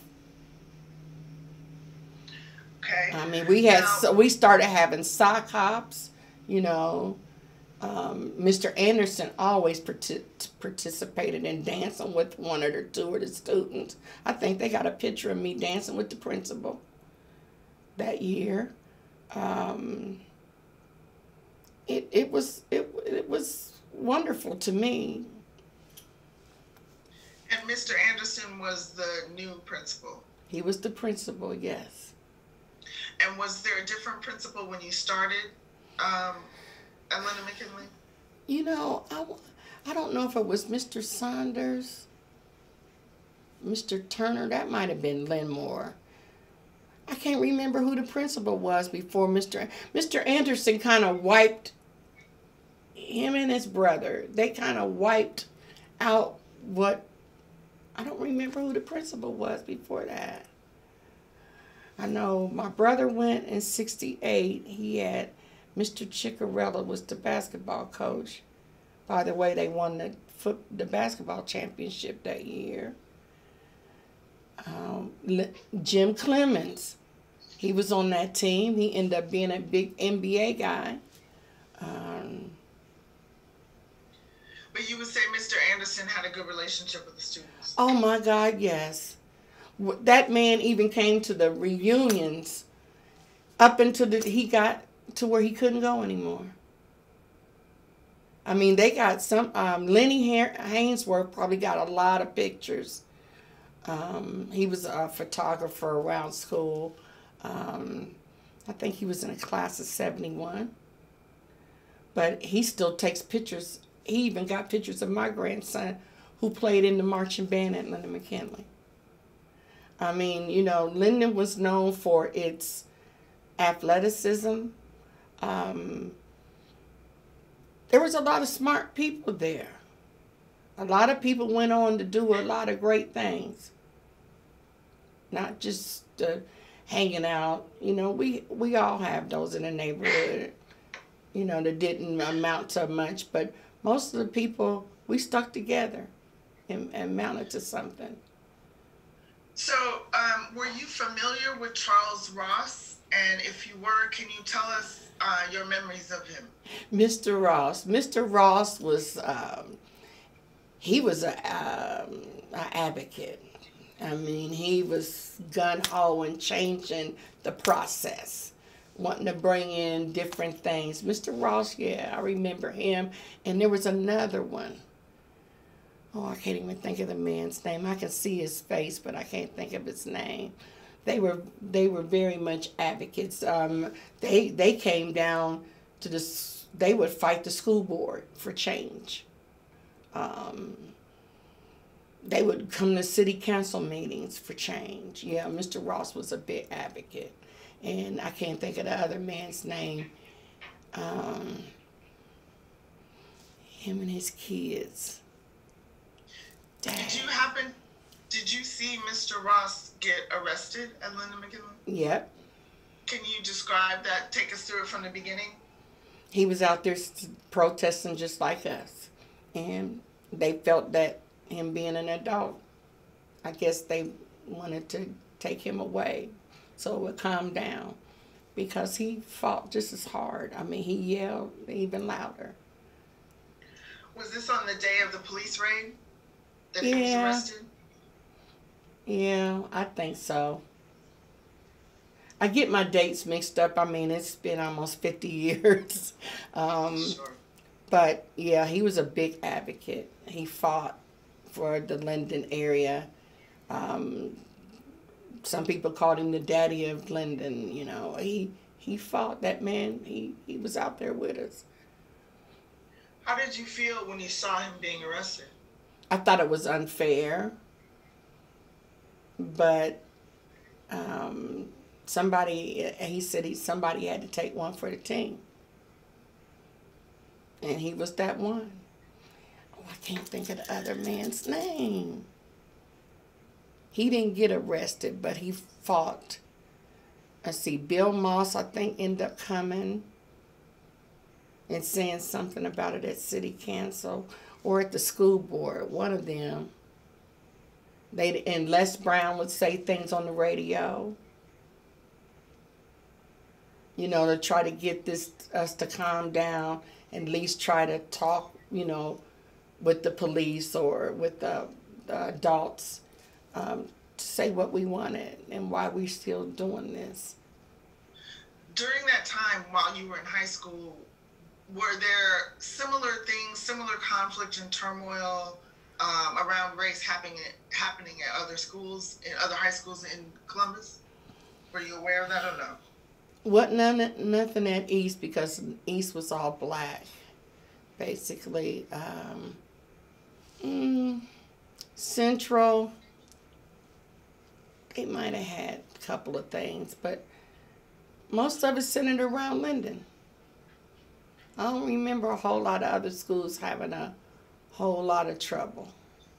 Okay. I mean, we had, now, so we started having sock hops, you know. Um, Mister Anderson always partic- participated in dancing with one or two of the students. I think they got a picture of me dancing with the principal that year. Um, it it was it it was wonderful to me. And Mister Anderson was the new principal. He was the principal, yes. And was there a different principal when you started? Um, At Linden McKinley? You know, I, I don't know if it was Mister Saunders, Mister Turner. That might have been Linmore. I can't remember who the principal was before Mister Mister Anderson kind of wiped him and his brother. They kind of wiped out what, I don't remember who the principal was before that. I know my brother went in sixty-eight. He had Mister Ciccarella was the basketball coach. By the way, they won the foot, the basketball championship that year. Um, Jim Clemens, he was on that team. He ended up being a big N B A guy. Um, but you would say Mister Anderson had a good relationship with the students? Oh my God, yes. That man even came to the reunions up until the, he got to where he couldn't go anymore. I mean, they got some, um, Lenny Hainsworth probably got a lot of pictures. Um, he was a photographer around school. Um, I think he was in a class of seventy-one. But he still takes pictures. He even got pictures of my grandson who played in the marching band at Linden McKinley. I mean, you know, Linden was known for its athleticism. Um, there was a lot of smart people there. A lot of people went on to do a lot of great things. Not just uh, hanging out. You know, we, we all have those in the neighborhood, you know, that didn't amount to much. But most of the people, we stuck together and, and amounted to something. So, um, were you familiar with Charles Ross? And if you were, can you tell us uh, your memories of him? Mister Ross. Mister Ross was, um, he was a, um, an advocate. I mean, he was gung-ho and changing the process, wanting to bring in different things. Mister Ross, yeah, I remember him. And there was another one. Oh, I can't even think of the man's name. I can see his face, but I can't think of his name. They were they were very much advocates. Um, they they came down to the. They would fight the school board for change. Um, they would come to city council meetings for change. Yeah, Mister Ross was a big advocate, and I can't think of the other man's name. Um, him and his kids. Dang. Did you happen, did you see Mister Ross get arrested at Linda McKinley? Yep. Can you describe that? Take us through it from the beginning. He was out there protesting just like us. And they felt that him being an adult, I guess they wanted to take him away so it would calm down. Because he fought just as hard. I mean, he yelled even louder. Was this on the day of the police raid? That he Yeah. was arrested? Yeah, I think so. I get my dates mixed up. I mean, it's been almost fifty years. Um, Sure. but yeah, he was a big advocate. He fought for the Linden area. Um, some people called him the daddy of Linden. You know, he he fought. That man, he, he was out there with us. How did you feel when you saw him being arrested? I thought it was unfair, but um, somebody, he said he somebody had to take one for the team. And he was that one. Oh, I can't think of the other man's name. He didn't get arrested, but he fought. Let's see, Bill Moss, I think, ended up coming and saying something about it at city council or at the school board, one of them. They and Les Brown would say things on the radio, you know, to try to get this us to calm down and at least try to talk, you know, with the police or with the, the adults um, to say what we wanted and why we still doing this. During that time while you were in high school, were there similar things, similar conflict and turmoil um, around race happening happening at other schools, in other high schools in Columbus? Were you aware of that or no? What none, nothing at East because East was all black, basically. Um, mm, Central, they might have had a couple of things, but most of it centered around Linden. I don't remember a whole lot of other schools having a whole lot of trouble.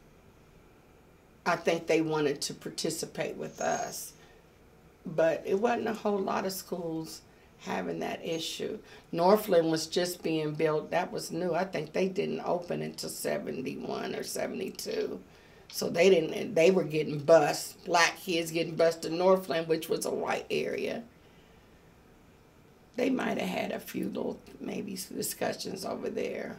I think they wanted to participate with us, but it wasn't a whole lot of schools having that issue. Northland was just being built. That was new. I think they didn't open until seventy-one or seventy-two. So they didn't, they were getting bused. Black kids getting bused in Northland, which was a white area. They might have had a few little, maybe, discussions over there.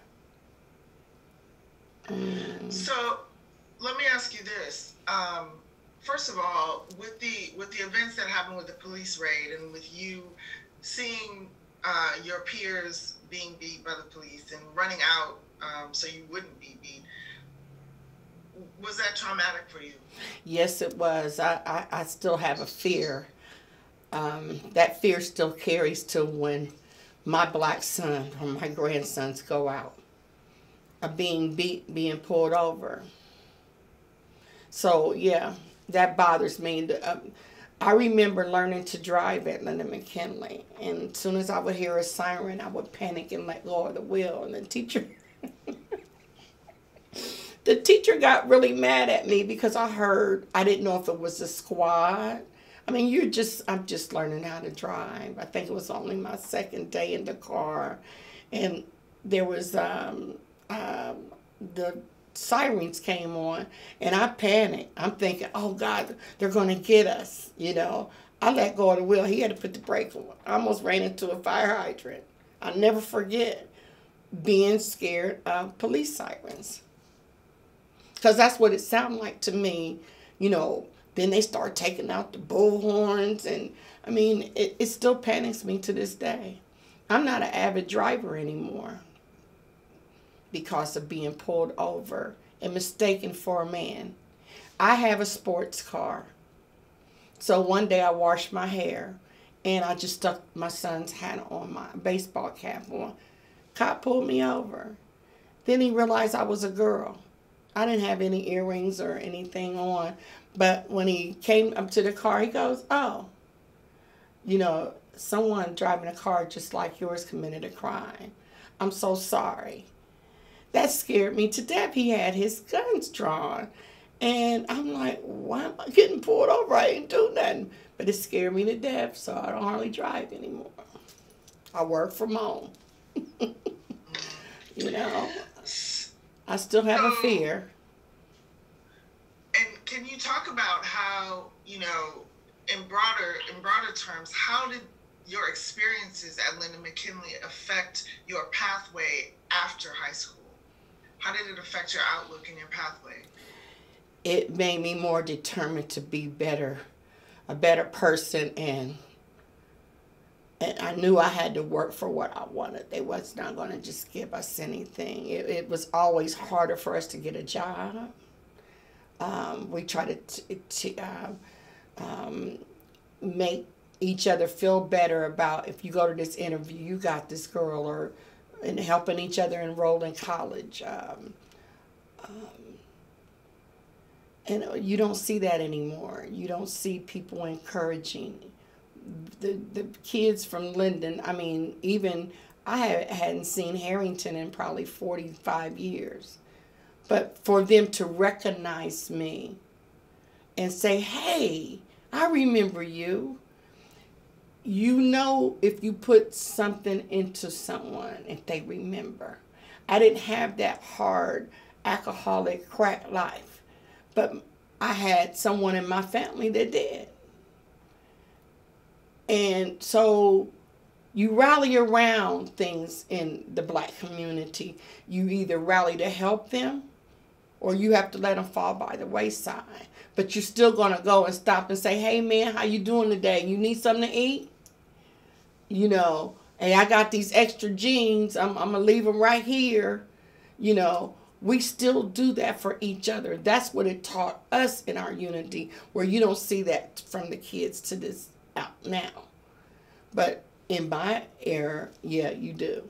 Mm. So, let me ask you this. Um, first of all, with the with the events that happened with the police raid and with you seeing uh, your peers being beat by the police and running out um, so you wouldn't be beat, was that traumatic for you? Yes, it was. I, I, I still have a fear. Um, that fear still carries to when my black son or my grandsons go out, of being beat, being pulled over. So yeah, that bothers me. Um, I remember learning to drive at Linda McKinley, and as soon as I would hear a siren, I would panic and let go of the wheel. And the teacher, the teacher got really mad at me because I heard, I didn't know if it was a squad. I mean, you're just, I'm just learning how to drive. I think it was only my second day in the car, and there was um, um, the sirens came on, and I panicked. I'm thinking, oh God, they're going to get us, you know. I let go of the wheel. He had to put the brake on. I almost ran into a fire hydrant. I'll never forget being scared of police sirens. Because that's what it sounded like to me, you know. Then they start taking out the bullhorns, and I mean, it, it still panics me to this day. I'm not an avid driver anymore because of being pulled over and mistaken for a man. I have a sports car. So one day I washed my hair, and I just stuck my son's hat on, my baseball cap on. Cop pulled me over. Then he realized I was a girl. I didn't have any earrings or anything on. But when he came up to the car, he goes, oh, you know, someone driving a car just like yours committed a crime. I'm so sorry. That scared me to death. He had his guns drawn. And I'm like, why am I getting pulled over? I ain't do nothing. But it scared me to death, so I don't hardly drive anymore. I work from home. You know, I still have a fear. And can you talk about how, you know, in broader in broader terms, how did your experiences at Linda McKinley affect your pathway after high school? How did it affect your outlook and your pathway? It made me more determined to be better, a better person, and and I knew I had to work for what I wanted. They was not going to just give us anything. It, it was always harder for us to get a job. Um, we try to t t uh, um, make each other feel better about, if you go to this interview, you got this girl, or and helping each other enroll in college. Um, um, and you don't see that anymore. You don't see people encouraging the the kids from Linden. I mean, even I hadn't seen Harrington in probably forty-five years. But for them to recognize me and say, hey, I remember you. You know, if you put something into someone, if they remember. I didn't have that hard alcoholic crack life, but I had someone in my family that did. And so you rally around things in the black community. You either rally to help them, or you have to let them fall by the wayside. But you're still going to go and stop and say, hey, man, how you doing today? You need something to eat? You know, hey, I got these extra jeans. I'm, I'm going to leave them right here. You know, we still do that for each other. That's what it taught us in our unity, where you don't see that from the kids to this out now. But in my era, yeah, you do.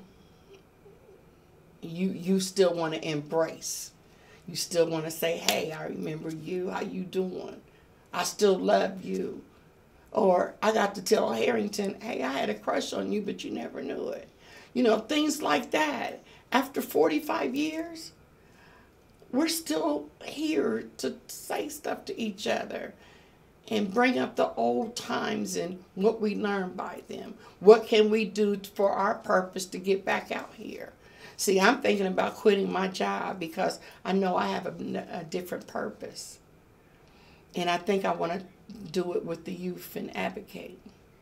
You, you still want to embrace. You still want to say, hey, I remember you. How you doing? I still love you. Or I got to tell Harrington, hey, I had a crush on you, but you never knew it. You know, things like that. After forty-five years, we're still here to say stuff to each other and bring up the old times and what we learned by them. What can we do for our purpose to get back out here? See, I'm thinking about quitting my job because I know I have a, a different purpose. And I think I want to do it with the youth and advocate.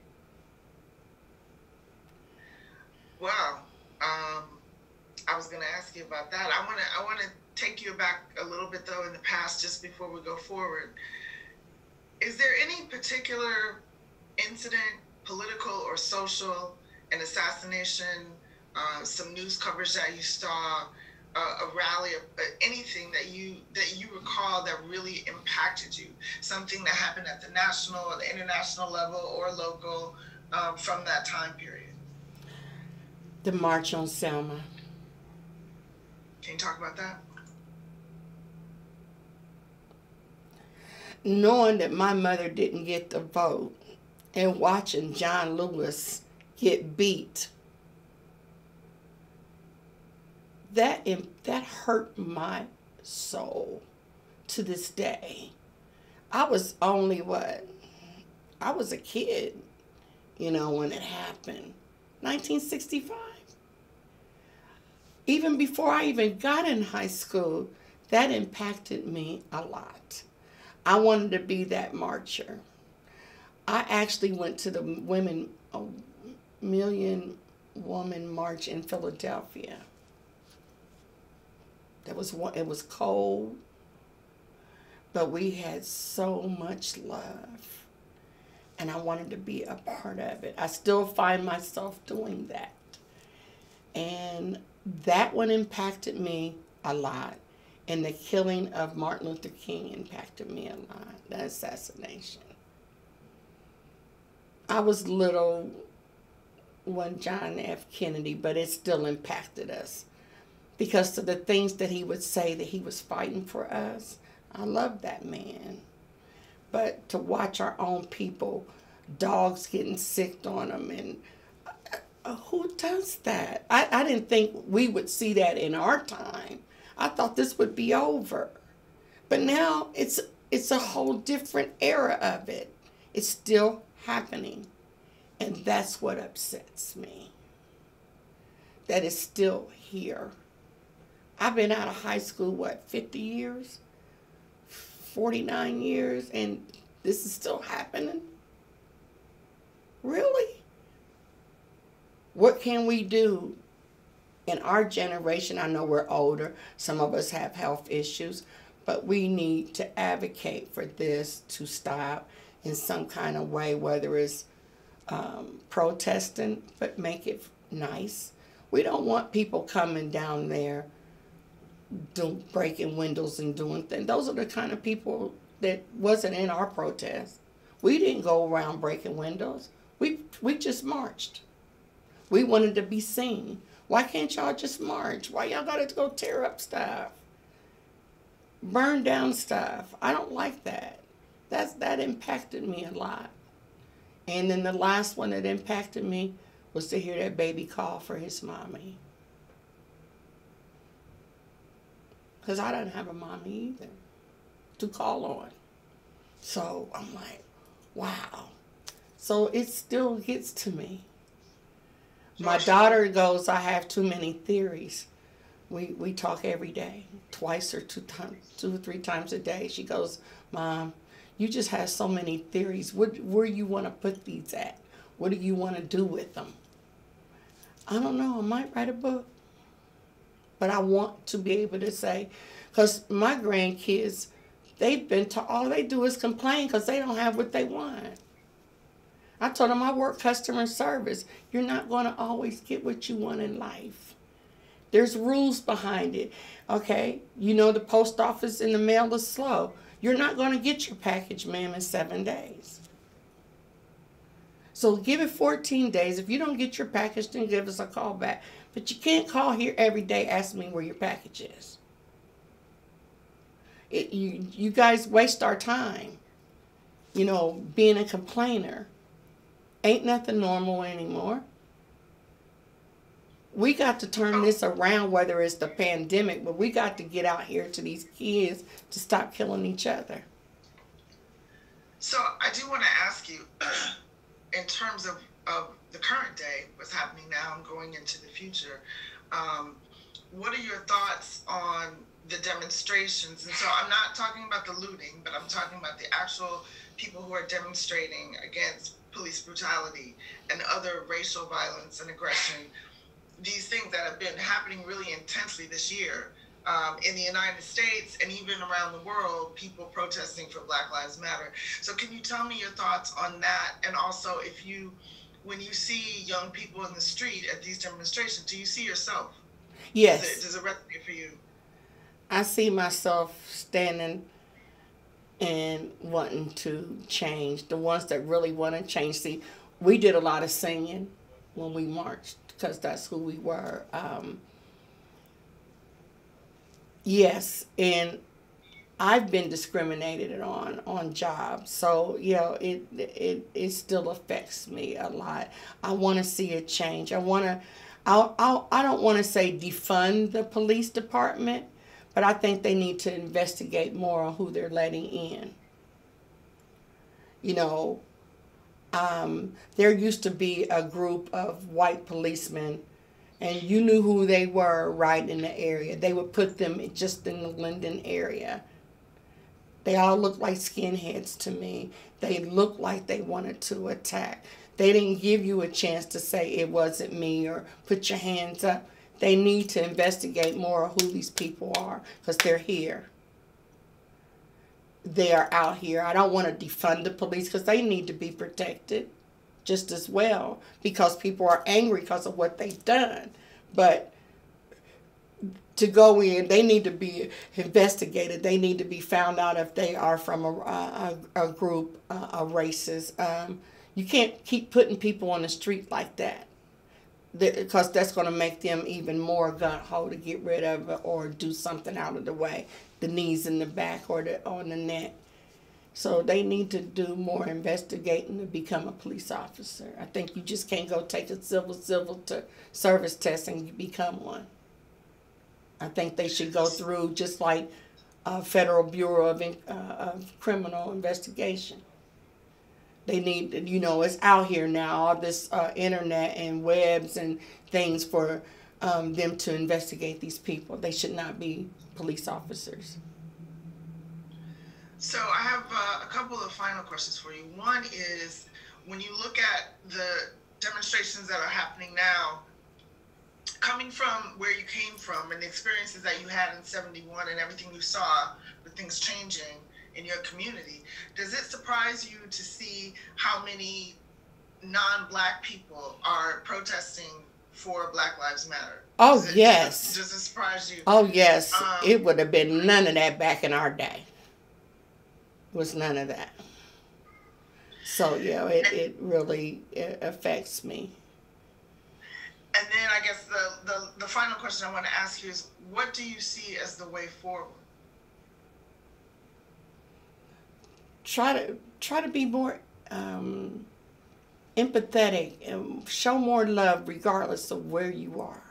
Wow. Um, I was going to ask you about that. I want to I want to take you back a little bit, though, in the past, just before we go forward. Is there any particular incident, political or social, an assassination, Uh, some news coverage that you saw, uh, a rally, uh, anything that you that you recall that really impacted you, something that happened at the national or the international level or local, um, from that time period? The March on Selma. Can you talk about that? knowing that my mother didn't get the vote and watching John Lewis get beat, that that hurt my soul to this day. I was only what? I was a kid, you know, when it happened. nineteen sixty-five. Even before I even got in high school, that impacted me a lot. I wanted to be that marcher. I actually went to the Women a Million Woman March in Philadelphia. That was one, it was cold, but we had so much love. And I wanted to be a part of it. I still find myself doing that. And that one impacted me a lot. And the killing of Martin Luther King impacted me a lot, the assassination. I was little when John F. Kennedy, but it still impacted us. Because of the things that he would say that he was fighting for us. I love that man. But to watch our own people, dogs getting sick on them, and uh, who does that? I, I didn't think we would see that in our time. I thought this would be over. But now it's it's a whole different era of it. It's still happening. And that's what upsets me. That it's still here. I've been out of high school, what, fifty years? forty-nine years, and this is still happening? Really? What can we do in our generation? I know we're older. Some of us have health issues, but we need to advocate for this to stop in some kind of way, whether it's um, protesting, but make it nice. We don't want people coming down there do, breaking windows and doing things. Those are the kind of people that wasn't in our protest. We didn't go around breaking windows. We we just marched. We wanted to be seen. Why can't y'all just march? Why y'all gotta go tear up stuff? Burn down stuff. I don't like that. That's that impacted me a lot. And then the last one that impacted me was to hear that baby call for his mommy. Because I didn't have a mommy either to call on. So I'm like, wow. So it still gets to me. My daughter goes, I have too many theories. We we talk every day, twice or two times, two or three times a day. She goes, Mom, you just have so many theories. What, where you want to put these at? What do you want to do with them? I don't know. I might write a book. But I want to be able to say, because my grandkids, they've been taught, all they do is complain because they don't have what they want. I told them I work customer service. You're not going to always get what you want in life. There's rules behind it. Okay, you know the post office and the mail is slow. You're not going to get your package, ma'am, in seven days. So give it fourteen days. If you don't get your package, then give us a call back. But you can't call here every day asking me where your package is. It, you, you guys waste our time, you know, being a complainer. Ain't nothing normal anymore. We got to turn this around, whether it's the pandemic, but we got to get out here to these kids to stop killing each other. So I do want to ask you, in terms of, of the current day, what's happening now and going into the future, um, what are your thoughts on the demonstrations? And so I'm not talking about the looting, but I'm talking about the actual people who are demonstrating against police brutality and other racial violence and aggression. These things that have been happening really intensely this year um, in the United States and even around the world, people protesting for Black Lives Matter. So can you tell me your thoughts on that? And also, if you, when you see young people in the street at these demonstrations, do you see yourself? Yes. Does it, does it resonate for you? I see myself standing and wanting to change. The ones that really want to change. See, we did a lot of singing when we marched because that's who we were. Um, yes, and I've been discriminated on on jobs, so you know it it it still affects me a lot. I want to see a change. I want to. I I I don't want to say defund the police department, but I think they need to investigate more on who they're letting in. You know, um, there used to be a group of white policemen, and you knew who they were right in the area. They would put them just in the Linden area. They all looked like skinheads to me. They looked like they wanted to attack. They didn't give you a chance to say it wasn't me or put your hands up. They need to investigate more of who these people are because they're here. They are out here. I don't want to defund the police because they need to be protected just as well because people are angry because of what they've done. But to go in, they need to be investigated. They need to be found out if they are from a, a, a group, uh, of races. Um, you can't keep putting people on the street like that because that's going to make them even more gung-ho to get rid of it or do something out of the way. The knees in the back or the on the neck. So they need to do more investigating to become a police officer. I think you just can't go take a civil civil to service test and you become one. I think they should go through just like a Federal Bureau of, uh, of Criminal Investigation. They need, you know, it's out here now, all this uh, internet and webs and things for um, them to investigate these people. They should not be police officers. So I have uh, a couple of final questions for you. One is, when you look at the demonstrations that are happening now, coming from where you came from and the experiences that you had in seventy-one and everything you saw with things changing in your community, does it surprise you to see how many non-Black people are protesting for Black Lives Matter? Oh, does it, yes. Does it, does it surprise you? Oh, yes. Um, it would have been none of that back in our day. Was none of that. So, yeah, it, it really it affects me. And then I guess the, the, the final question I want to ask you is, what do you see as the way forward? Try to try to be more um, empathetic and show more love regardless of where you are.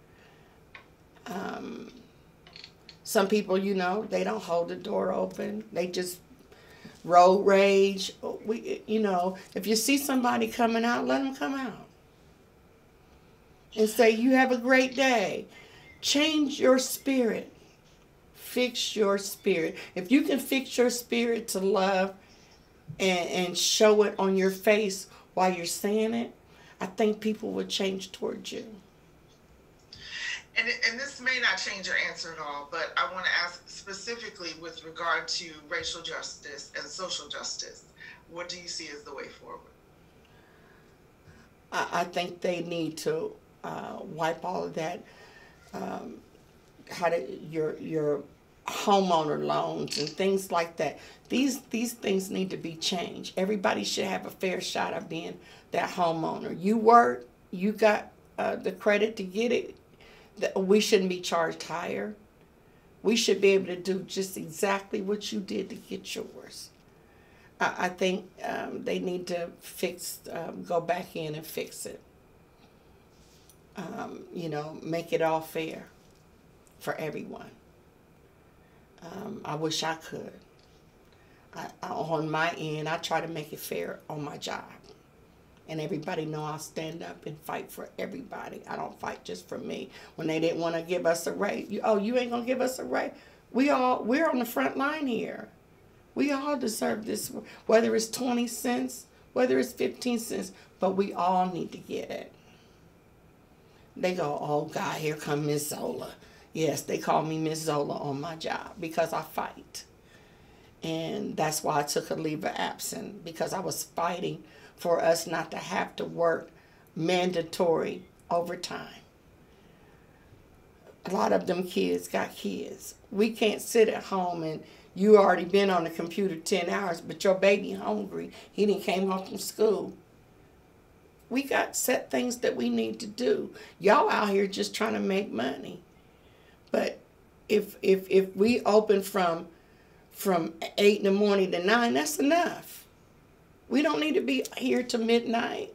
Um, some people, you know, they don't hold the door open. They just road rage. We, you know, if you see somebody coming out, let them come out. And say, you have a great day. Change your spirit. Fix your spirit. If you can fix your spirit to love and, and show it on your face while you're saying it, I think people will change towards you. And, and this may not change your answer at all, but I want to ask specifically with regard to racial justice and social justice. What do you see as the way forward? I, I think they need to uh, wipe all of that, um, how to, your your homeowner loans and things like that. These these things need to be changed. Everybody should have a fair shot of being that homeowner. You work, you got uh, the credit to get it. We shouldn't be charged higher. We should be able to do just exactly what you did to get yours. I, I think um, they need to fix, um, go back in and fix it. Um, you know, make it all fair for everyone. Um, I wish I could. I, I, on my end, I try to make it fair on my job. And everybody know I'll stand up and fight for everybody. I don't fight just for me. When they didn't want to give us a raise, you, oh, you ain't gonna give us a raise. We all we're on the front line here. We all deserve this, whether it's twenty cents, whether it's fifteen cents, but we all need to get it. They go, oh God, here come Miss Zola. Yes, they call me Miss Zola on my job because I fight. And that's why I took a leave of absence, because I was fighting for us not to have to work mandatory overtime. A lot of them kids got kids. We can't sit at home and you already been on the computer ten hours, but your baby hungry. He didn't came home from school. We got set things that we need to do. Y'all out here just trying to make money. But if if if we open from from eight in the morning to nine, that's enough. We don't need to be here to midnight.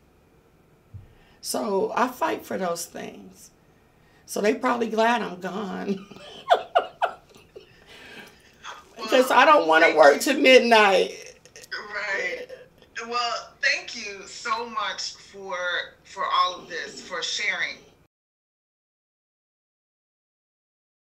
So I fight for those things. So they probably glad I'm gone. Because well, I don't want to work to midnight. Right. Well, thank you so much for for all of this, for sharing.